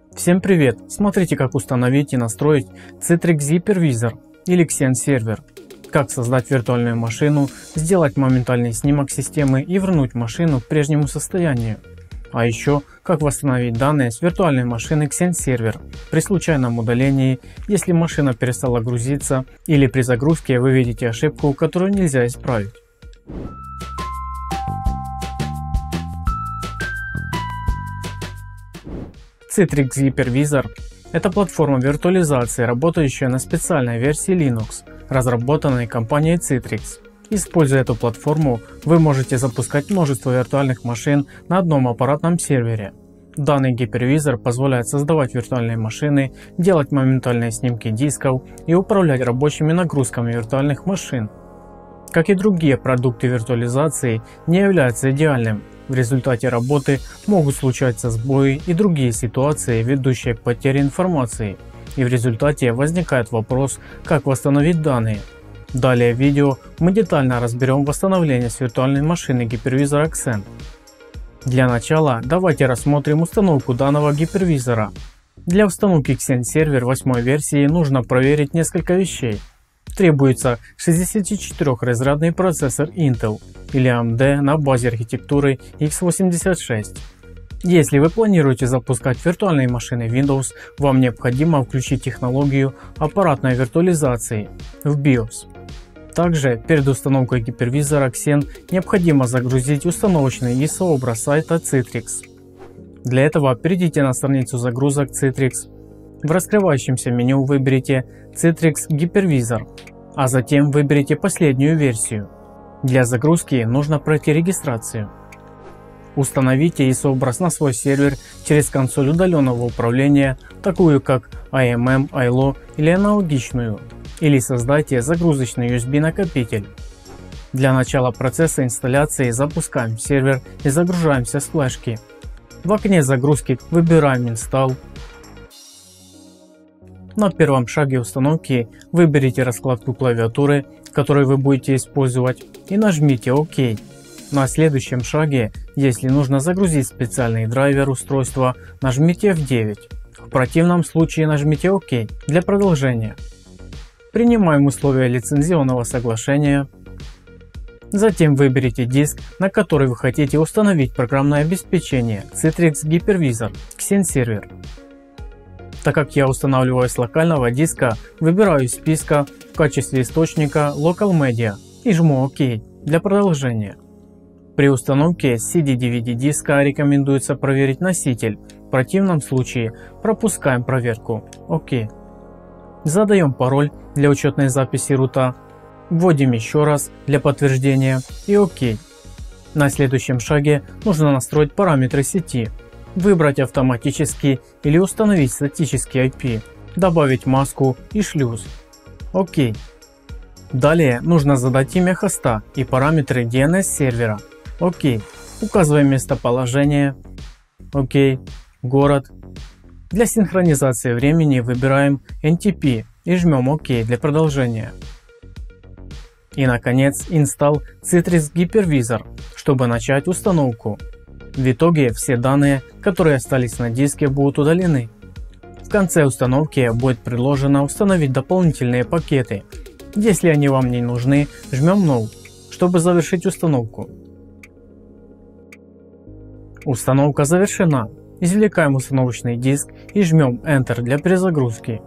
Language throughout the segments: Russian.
Всем привет! Смотрите, как установить и настроить Citrix Hypervisor или Xen сервер. Как создать виртуальную машину, сделать моментальный снимок системы и вернуть машину к прежнему состоянию. А еще, как восстановить данные с виртуальной машины Xen сервер при случайном удалении, если машина перестала грузиться или при загрузке вы видите ошибку, которую нельзя исправить. Citrix Hypervisor – это платформа виртуализации, работающая на специальной версии Linux, разработанной компанией Citrix. Используя эту платформу, вы можете запускать множество виртуальных машин на одном аппаратном сервере. Данный гипервизор позволяет создавать виртуальные машины, делать моментальные снимки дисков и управлять рабочими нагрузками виртуальных машин. Как и другие продукты виртуализации, не является идеальным. В результате работы могут случаться сбои и другие ситуации, ведущие к потере информации, и в результате возникает вопрос, как восстановить данные. Далее в видео мы детально разберем восстановление с виртуальной машины гипервизора Xen. Для начала давайте рассмотрим установку данного гипервизора. Для установки Xen сервер 8 версии нужно проверить несколько вещей. Требуется 64-разрядный процессор Intel или AMD на базе архитектуры x86. Если вы планируете запускать виртуальные машины Windows, вам необходимо включить технологию аппаратной виртуализации в BIOS. Также перед установкой гипервизора Xen необходимо загрузить установочный ISO-образ сайта Citrix. Для этого перейдите на страницу загрузок Citrix. В раскрывающемся меню выберите Citrix Hypervisor, а затем выберите последнюю версию. Для загрузки нужно пройти регистрацию. Установите ISO-образ на свой сервер через консоль удаленного управления, такую как AMM, ILO или аналогичную, или создайте загрузочный USB накопитель. Для начала процесса инсталляции запускаем сервер и загружаемся с флешки. В окне загрузки выбираем Install. На первом шаге установки выберите раскладку клавиатуры, которую вы будете использовать, и нажмите ОК. На следующем шаге, если нужно загрузить специальный драйвер устройства, нажмите F9. В противном случае нажмите ОК для продолжения. Принимаем условия лицензионного соглашения. Затем выберите диск, на который вы хотите установить программное обеспечение Citrix Hypervisor Xen сервер. Так как я устанавливаю с локального диска, выбираю из списка в качестве источника Local Media и жму ОК для продолжения. При установке CD-DVD диска рекомендуется проверить носитель, в противном случае пропускаем проверку. ОК. Задаем пароль для учетной записи рута, вводим еще раз для подтверждения и ОК. На следующем шаге нужно настроить параметры сети. Выбрать автоматический или установить статический IP, добавить маску и шлюз. ОК. Далее нужно задать имя хоста и параметры DNS сервера. ОК. Указываем местоположение. ОК. Город. Для синхронизации времени выбираем NTP и жмем ОК для продолжения. И наконец Install Citrix Hypervisor, чтобы начать установку. В итоге все данные, которые остались на диске, будут удалены. В конце установки будет предложено установить дополнительные пакеты. Если они вам не нужны, жмем No, чтобы завершить установку. Установка завершена. Извлекаем установочный диск и жмем Enter для перезагрузки.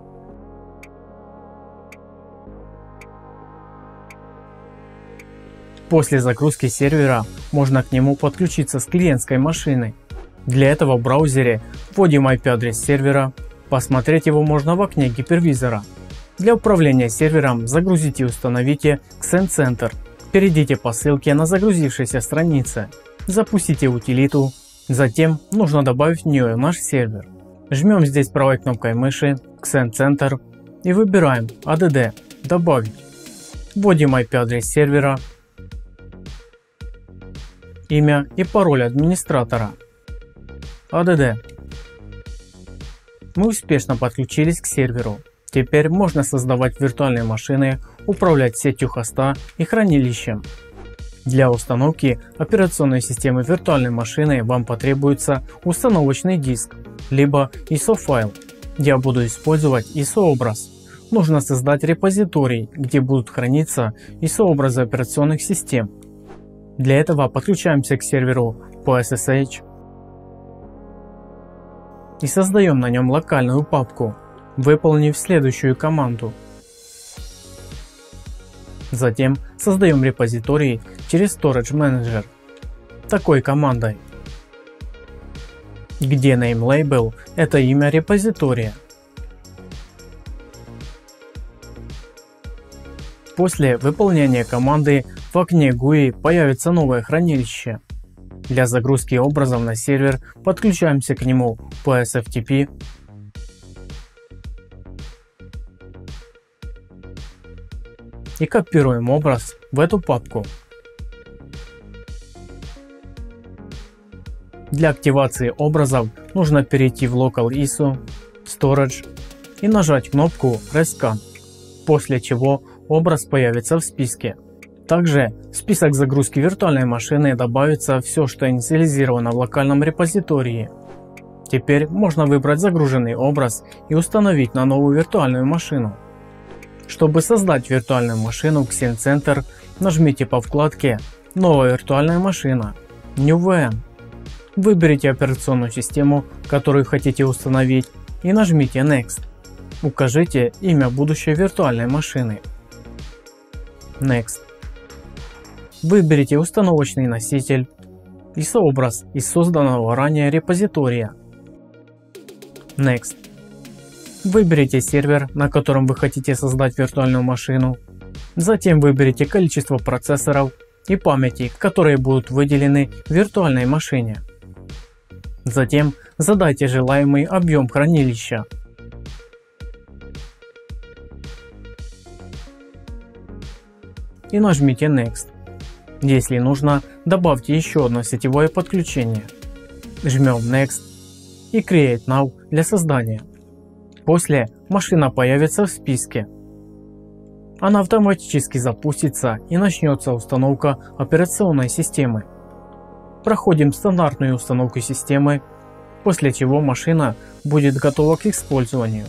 После загрузки сервера можно к нему подключиться с клиентской машины. Для этого в браузере вводим IP-адрес сервера, посмотреть его можно в окне гипервизора. Для управления сервером загрузите и установите Xen Center. Перейдите по ссылке на загрузившейся странице, запустите утилиту, затем нужно добавить в нее наш сервер. Жмем здесь правой кнопкой мыши Xen Center и выбираем ADD добавить. Вводим IP-адрес сервера, имя и пароль администратора. ADD. Мы успешно подключились к серверу. Теперь можно создавать виртуальные машины, управлять сетью хоста и хранилищем. Для установки операционной системы виртуальной машины вам потребуется установочный диск. либо ISO файл. Я буду использовать ISO образ. Нужно создать репозиторий, где будут храниться ISO образы операционных систем. Для этого подключаемся к серверу по SSH и создаем на нем локальную папку, выполнив следующую команду. Затем создаем репозиторий через Storage Manager такой командой, где nameLabel — это имя репозитория. После выполнения команды в окне GUI появится новое хранилище. Для загрузки образов на сервер подключаемся к нему по SFTP и копируем образ в эту папку. Для активации образов нужно перейти в Local ISO, Storage и нажать кнопку Rescan, после чего образ появится в списке. Также в список загрузки виртуальной машины добавится все, что инициализировано в локальном репозитории. Теперь можно выбрать загруженный образ и установить на новую виртуальную машину. Чтобы создать виртуальную машину Xen Center, нажмите по вкладке «Новая виртуальная машина» New VM. Выберите операционную систему, которую хотите установить, и нажмите Next. Укажите имя будущей виртуальной машины. Next. Выберите установочный носитель и сообраз из созданного ранее репозитория. Next. Выберите сервер, на котором вы хотите создать виртуальную машину. Затем выберите количество процессоров и памяти, которые будут выделены в виртуальной машине. Затем задайте желаемый объем хранилища. И нажмите Next. Если нужно, добавьте еще одно сетевое подключение. Жмем Next и Create Now для создания. После машина появится в списке. Она автоматически запустится и начнется установка операционной системы. Проходим стандартную установку системы, после чего машина будет готова к использованию.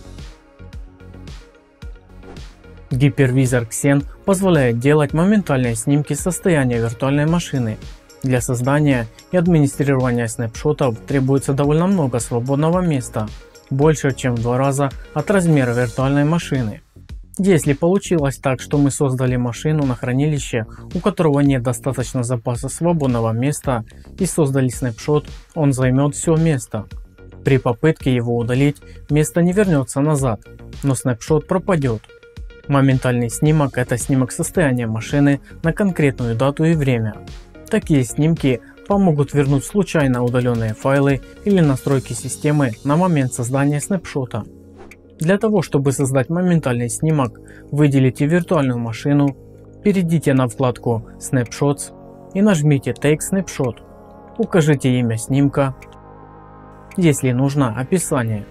Гипервизор Xen позволяет делать моментальные снимки состояния виртуальной машины. Для создания и администрирования снапшотов требуется довольно много свободного места, больше чем в 2 раза от размера виртуальной машины. Если получилось так, что мы создали машину на хранилище, у которого нет достаточно запаса свободного места, и создали снапшот, он займет все место. При попытке его удалить, место не вернется назад, но снапшот пропадет. Моментальный снимок — это снимок состояния машины на конкретную дату и время. Такие снимки помогут вернуть случайно удаленные файлы или настройки системы на момент создания снапшота. Для того, чтобы создать моментальный снимок, выделите виртуальную машину, перейдите на вкладку Snapshots и нажмите Take Snapshot. Укажите имя снимка, если нужно описание,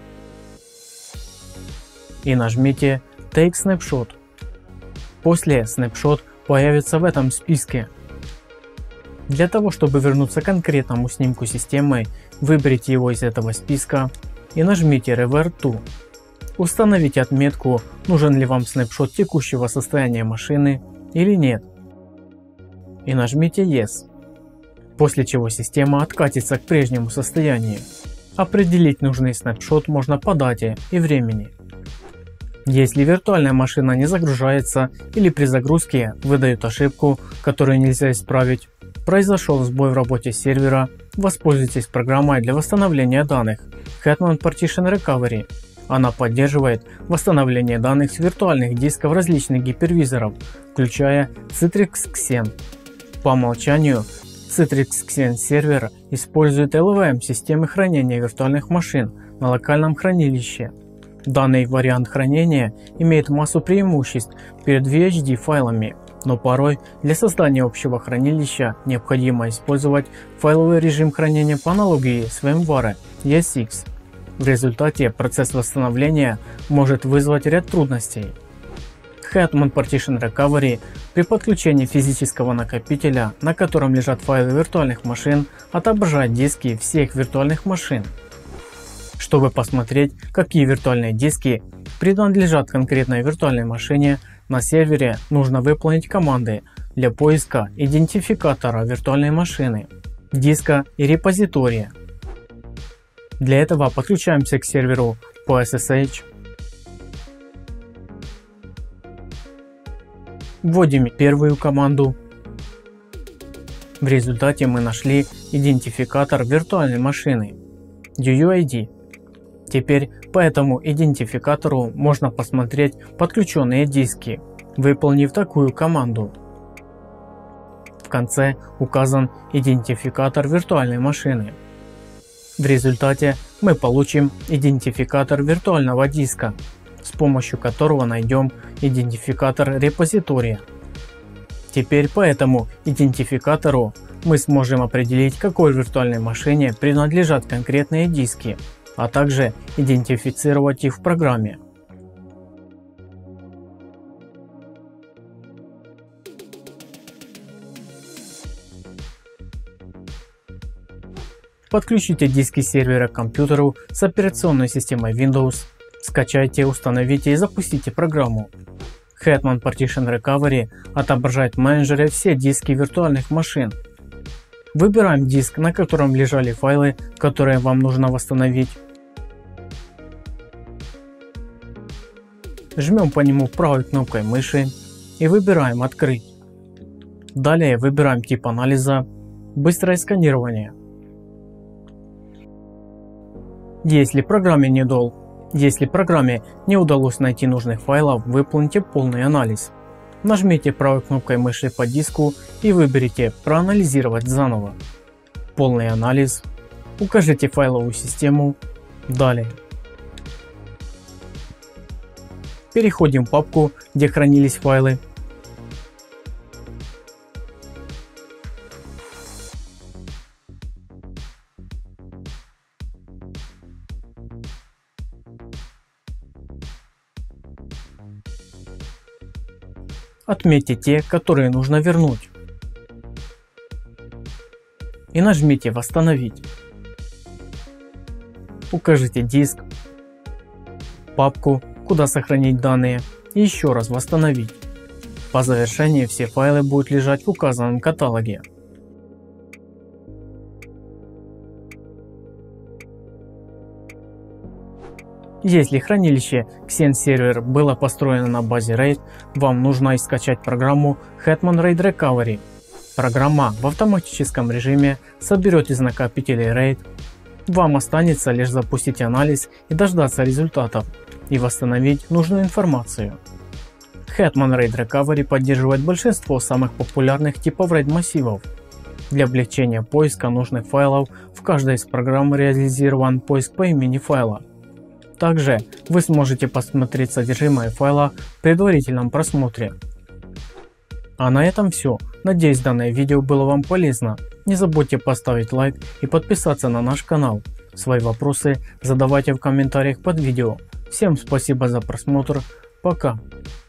и нажмите Take Snapshot. После снапшот появится в этом списке. Для того, чтобы вернуться к конкретному снимку системы, выберите его из этого списка и нажмите Revert to. Установите отметку, нужен ли вам снапшот текущего состояния машины или нет, и нажмите Yes, после чего система откатится к прежнему состоянию. Определить нужный снапшот можно по дате и времени. Если виртуальная машина не загружается или при загрузке выдает ошибку, которую нельзя исправить, произошел сбой в работе сервера, воспользуйтесь программой для восстановления данных Hetman Partition Recovery. Она поддерживает восстановление данных с виртуальных дисков различных гипервизоров, включая Citrix Xen. По умолчанию Citrix Xen сервер использует LVM системы хранения виртуальных машин на локальном хранилище. Данный вариант хранения имеет массу преимуществ перед VHD файлами, но порой для создания общего хранилища необходимо использовать файловый режим хранения по аналогии с VMware ESX. В результате процесс восстановления может вызвать ряд трудностей. Hetman Partition Recovery при подключении физического накопителя, на котором лежат файлы виртуальных машин, отображает диски всех виртуальных машин. Чтобы посмотреть, какие виртуальные диски принадлежат конкретной виртуальной машине, на сервере нужно выполнить команды для поиска идентификатора виртуальной машины, диска и репозитория. Для этого подключаемся к серверу по SSH, вводим первую команду. В результате мы нашли идентификатор виртуальной машины UUID. Теперь по этому идентификатору можно посмотреть подключенные диски, выполнив такую команду. В конце указан идентификатор виртуальной машины. В результате мы получим идентификатор виртуального диска, с помощью которого найдем идентификатор репозитория. Теперь по этому идентификатору мы сможем определить, какой виртуальной машине принадлежат конкретные диски, а также идентифицировать их в программе. Подключите диски сервера к компьютеру с операционной системой Windows, скачайте, установите и запустите программу. Hetman Partition Recovery отображает в менеджере все диски виртуальных машин. Выбираем диск, на котором лежали файлы, которые вам нужно восстановить. Жмем по нему правой кнопкой мыши и выбираем «Открыть». Далее выбираем тип анализа «Быстрое сканирование». Если программе не удалось найти нужных файлов, выполните полный анализ. Нажмите правой кнопкой мыши по диску и выберите «Проанализировать заново». Полный анализ. Укажите файловую систему. Далее. Переходим в папку, где хранились файлы. Отметьте те, которые нужно вернуть. И нажмите «Восстановить». Укажите диск, папку, куда сохранить данные, и еще раз «Восстановить». По завершении все файлы будут лежать в указанном каталоге. Если хранилище Xen Server было построено на базе RAID, вам нужно скачать программу Hetman RAID Recovery. Программа в автоматическом режиме соберет из накопителей RAID. Вам останется лишь запустить анализ и дождаться результатов и восстановить нужную информацию. Hetman RAID Recovery поддерживает большинство самых популярных типов RAID массивов. Для облегчения поиска нужных файлов в каждой из программ реализован поиск по имени файла. Также вы сможете посмотреть содержимое файла в предварительном просмотре. А на этом все. Надеюсь, данное видео было вам полезно. Не забудьте поставить лайк и подписаться на наш канал. Свои вопросы задавайте в комментариях под видео. Всем спасибо за просмотр. Пока.